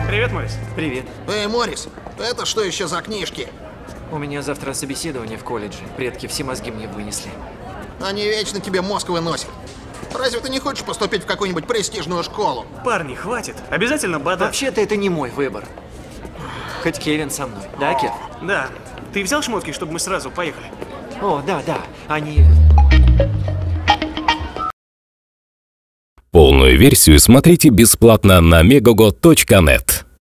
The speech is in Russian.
Привет, Морис. Привет. Эй, Морис, это что еще за книжки? У меня завтра собеседование в колледже. Предки все мозги мне вынесли. Они вечно тебе мозг выносят. Разве ты не хочешь поступить в какую-нибудь престижную школу? Парни, хватит. Обязательно бада. Вообще-то это не мой выбор. Хоть Кевин со мной. Да, Кев? Да. Ты взял шмотки, чтобы мы сразу поехали? О, да. Они... Полную версию смотрите бесплатно на megogo.net.